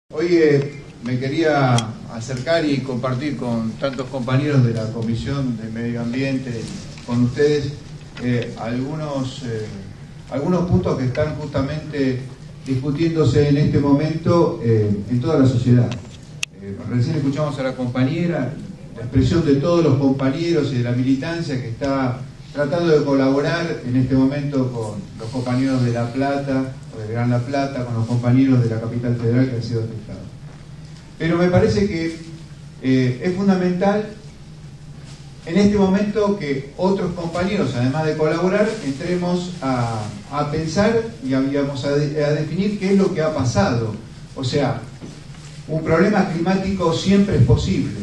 Hoy me quería acercar y compartir con tantos compañeros de la Comisión de Medio Ambiente, con ustedes, algunos puntos que están justamente discutiéndose en este momento en toda la sociedad. Recién escuchamos a la compañera, la expresión de todos los compañeros y de la militancia que está tratando de colaborar en este momento con los compañeros de La Plata, o de Gran La Plata, con los compañeros de la capital federal que han sido afectados. Pero me parece que es fundamental en este momento que otros compañeros, además de colaborar, entremos a pensar y a definir qué es lo que ha pasado. O sea, un problema climático siempre es posible,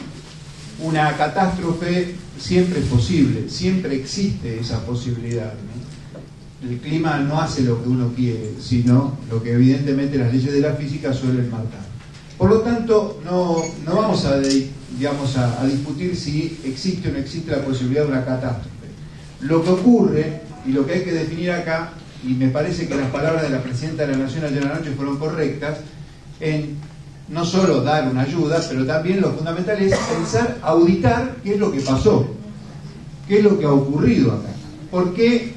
una catástrofe siempre es posible, siempre existe esa posibilidad, ¿no? El clima no hace lo que uno quiere, sino lo que evidentemente las leyes de la física suelen marcar. Por lo tanto, no vamos a discutir si existe o no existe la posibilidad de una catástrofe. Lo que ocurre y lo que hay que definir acá, y me parece que las palabras de la Presidenta de la Nación ayer a la noche fueron correctas, en no solo dar una ayuda, pero también lo fundamental es pensar, auditar qué es lo que pasó, qué es lo que ha ocurrido acá, por qué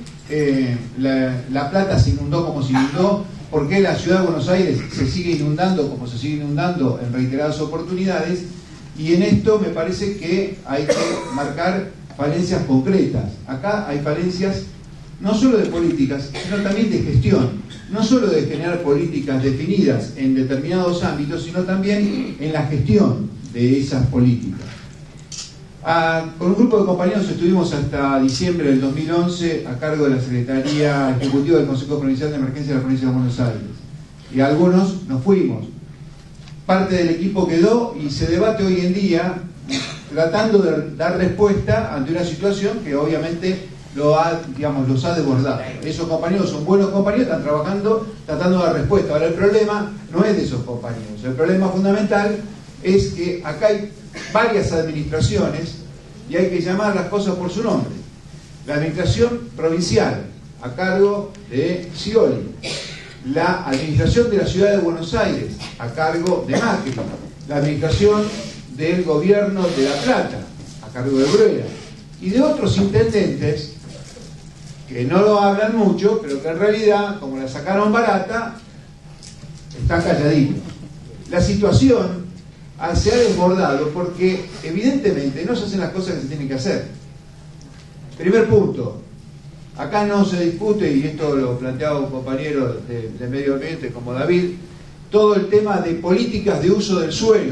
La Plata se inundó como se inundó, por qué la ciudad de Buenos Aires se sigue inundando como se sigue inundando en reiteradas oportunidades, y en esto me parece que hay que marcar falencias concretas. Acá hay falencias no solo de políticas, sino también de gestión, no solo de generar políticas definidas en determinados ámbitos, sino también en la gestión de esas políticas. Con un grupo de compañeros estuvimos hasta diciembre del 2011 a cargo de la Secretaría Ejecutiva del Consejo Provincial de Emergencia de la Provincia de Buenos Aires, y algunos nos fuimos. Parte del equipo quedó y se debate hoy en día tratando de dar respuesta ante una situación que obviamente los ha desbordado. Esos compañeros son buenos compañeros, están trabajando, tratando de dar respuesta. Ahora, el problema no es de esos compañeros. El problema fundamental es que acá hay varias administraciones y hay que llamar las cosas por su nombre. La administración provincial, a cargo de Scioli. La administración de la ciudad de Buenos Aires, a cargo de Macri. La administración del gobierno de La Plata, a cargo de Bruera. Y de otros intendentes que no lo hablan mucho, pero que en realidad, como la sacaron barata, están calladitos. La situación se ha desbordado porque evidentemente no se hacen las cosas que se tienen que hacer. Primer punto, acá no se discute, y esto lo planteaba un compañero de Medio Ambiente como David, todo el tema de políticas de uso del suelo,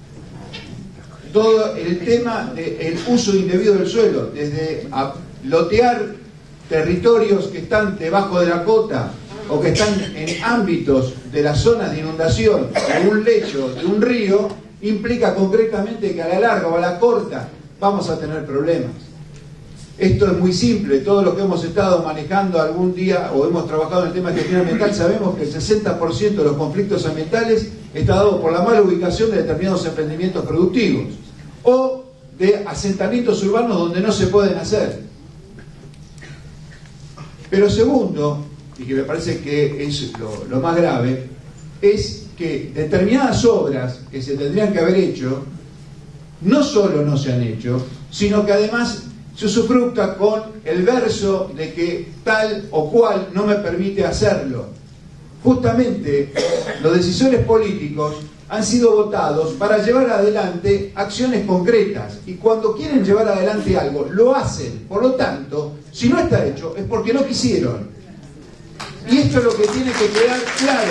todo el tema del uso indebido del suelo, desde lotear territorios que están debajo de la cota o que están en ámbitos de las zonas de inundación de un lecho, de un río, implica concretamente que a la larga o a la corta vamos a tener problemas. Esto es muy simple. Todos los que hemos estado manejando algún día o hemos trabajado en el tema de gestión ambiental sabemos que el 60% de los conflictos ambientales está dado por la mala ubicación de determinados emprendimientos productivos o de asentamientos urbanos donde no se pueden hacer. Pero segundo, y que me parece que es lo más grave, es que determinadas obras que se tendrían que haber hecho, no solo no se han hecho, sino que además se usufructa con el verso de que tal o cual no me permite hacerlo. Justamente los decisores políticos han sido votados para llevar adelante acciones concretas, y cuando quieren llevar adelante algo, lo hacen. Por lo tanto, si no está hecho, es porque no quisieron. Y esto es lo que tiene que quedar claro.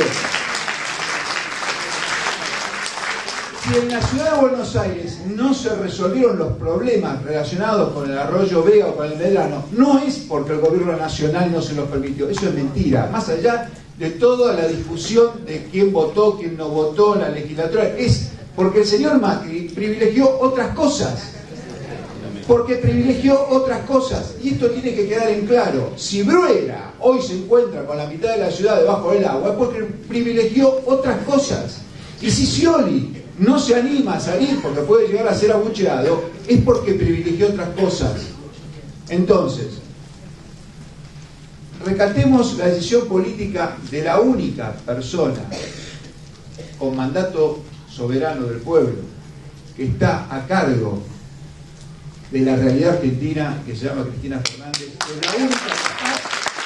Si en la ciudad de Buenos Aires no se resolvieron los problemas relacionados con el arroyo Vega o con el Medrano, no es porque el gobierno nacional no se los permitió. Eso es mentira. Más allá de toda la discusión de quién votó, quién no votó en la legislatura, es porque el señor Macri privilegió otras cosas. Porque privilegió otras cosas. Y esto tiene que quedar en claro. Si Bruera hoy se encuentra con la mitad de la ciudad debajo del agua, es porque privilegió otras cosas. Y si Scioli no se anima a salir porque puede llegar a ser abucheado, es porque privilegió otras cosas. Entonces, recatemos la decisión política de la única persona con mandato soberano del pueblo, que está a cargo de la realidad argentina, que se llama Cristina Fernández, es la única capaz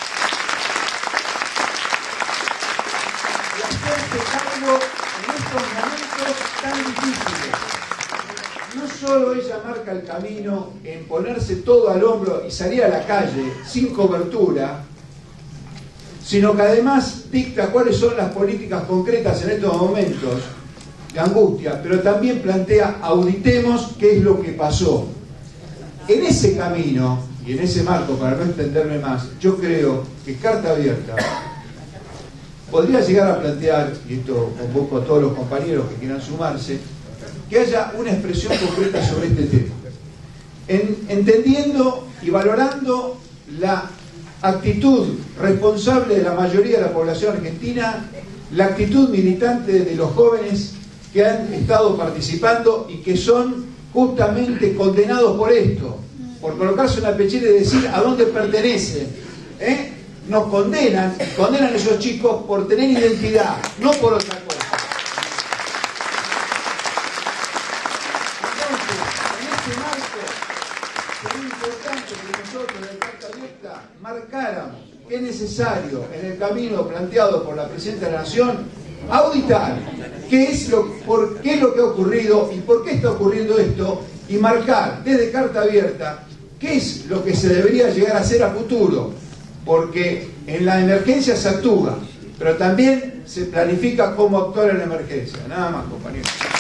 de hacerse cargo en estos momentos tan difíciles. No solo ella marca el camino en ponerse todo al hombro y salir a la calle sin cobertura, sino que además dicta cuáles son las políticas concretas en estos momentos de angustia, pero también plantea, auditemos qué es lo que pasó. En ese camino, y en ese marco, para no extenderme más, yo creo que Carta Abierta podría llegar a plantear, y esto convoco a todos los compañeros que quieran sumarse, que haya una expresión concreta sobre este tema, entendiendo y valorando la actitud responsable de la mayoría de la población argentina, la actitud militante de los jóvenes que han estado participando y que son justamente condenados por esto, por colocarse una pechera y decir a dónde pertenecen. Nos condenan a esos chicos por tener identidad, no por otra cosa. Entonces, en este marco, sería importante que nosotros de Carta Abierta marcáramos que es necesario, en el camino planteado por la Presidenta de la Nación, auditar qué es lo que ha ocurrido y por qué está ocurriendo esto, y marcar desde Carta Abierta qué es lo que se debería llegar a hacer a futuro, porque en la emergencia se actúa, pero también se planifica cómo actuar en la emergencia. Nada más, compañeros.